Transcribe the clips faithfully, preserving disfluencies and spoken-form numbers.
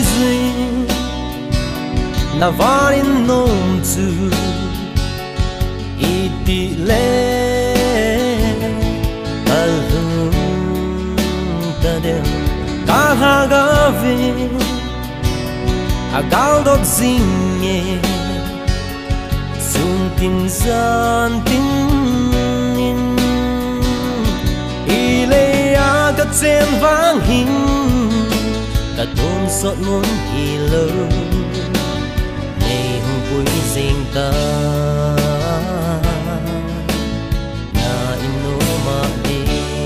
zin na varin nom tu iti le alhum tadem kahagavin agal dog zinge suntin zantin ka chen vang hin ka tôn sot muốn hi lơ ngày hôm cuối riêng ta na ino ma đi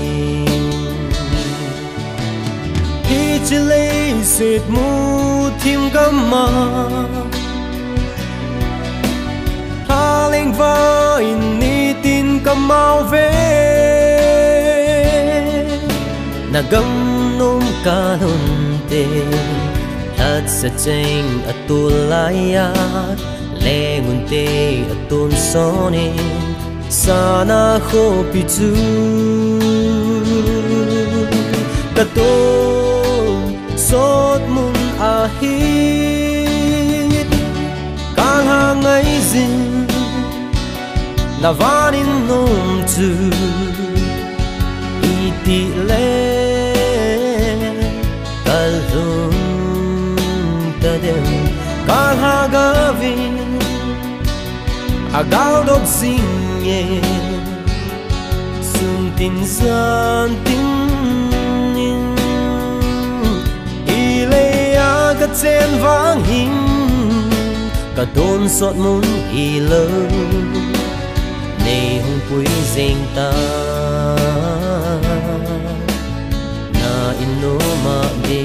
đi chỉ lấy sệt mu thêm gam ma ha lên vai ni tin cầm mau về na gam nom ka nun te at sa cheng atulaya le ngun te atun sone sana kho pichu ka to sot mun a hit ka ha ngai zin na vanin nom tu iti le kahagavin agal dog zinge suntin zantin ilea ka chen vang hin ka don sot mun hi lơ nei hung pui zeng ta na ino ma de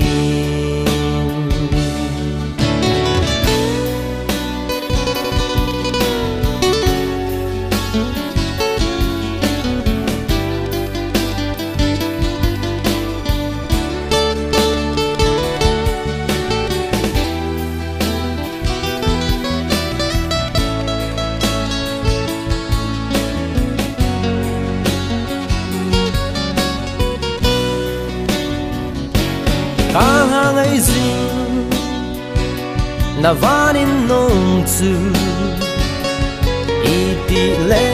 kahangay zin na vanin nom tu iti le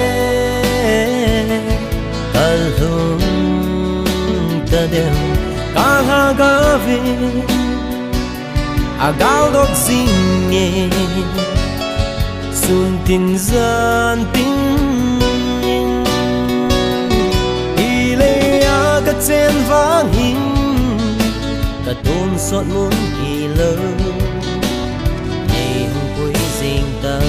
alhum tadem kahagavin agal dog zinge suntin zantin ilea ka chen vang hin ka tôn sot muốn hi lơ ngày hôm cuối riêng ta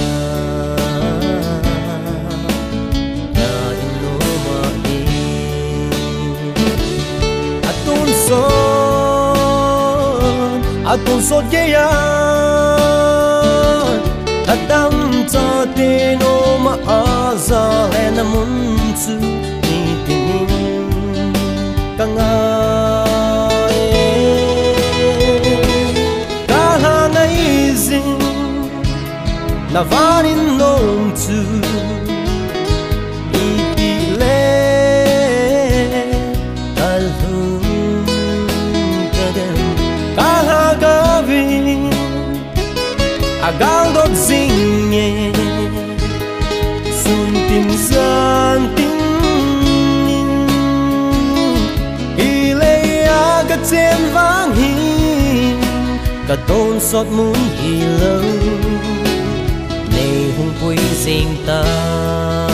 na ino ma đi a tôn sot a tôn sot ye ya a dam ta te no ma a za le na mun chu ni tin ka nga na vanin nom tu iti le alhum tadem kahagavin agal dog zinge suntin zantin ilea ka chen vang hin ka tôn sot mun hi lơ hung pui riêng ta